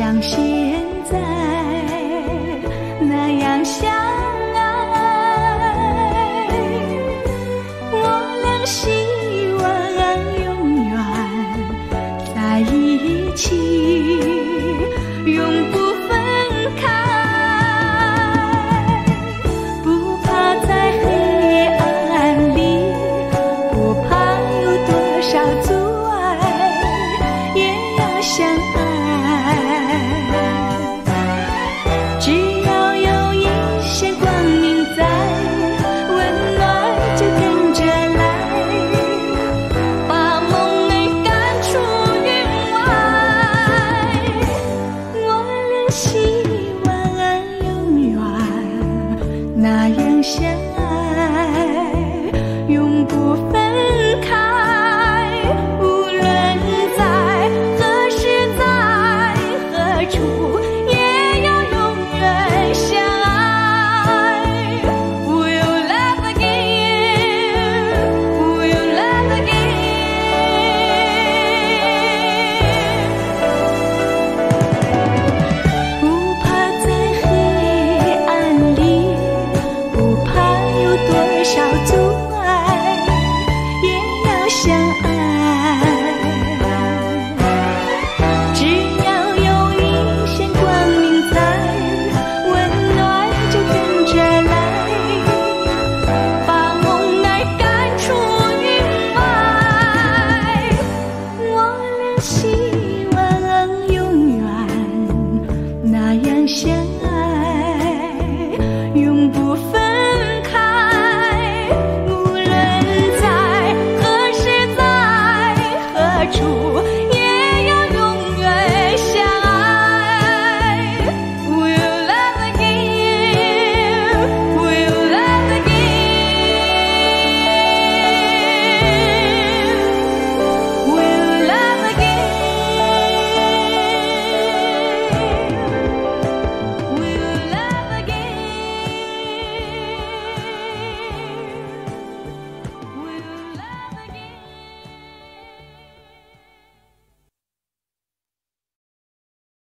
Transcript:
像现在那样相爱，我俩希望永远在一起，永不分开，不怕在黑暗里，不怕有多少阻碍，也要相爱。只要有一线光明在，温暖就跟着来，把梦儿赶出云外。我俩希望永远那样相爱，永不分开，无论在何时在何处，也要永远相爱。We'll love again, we'll love again。 不怕在黑暗里，不怕有多少阻碍，也要相爱。只要有一线光明在，温暖就跟着来，把梦儿赶出云外。我俩希望永远那样相爱，永不分开，无论在何时在何处。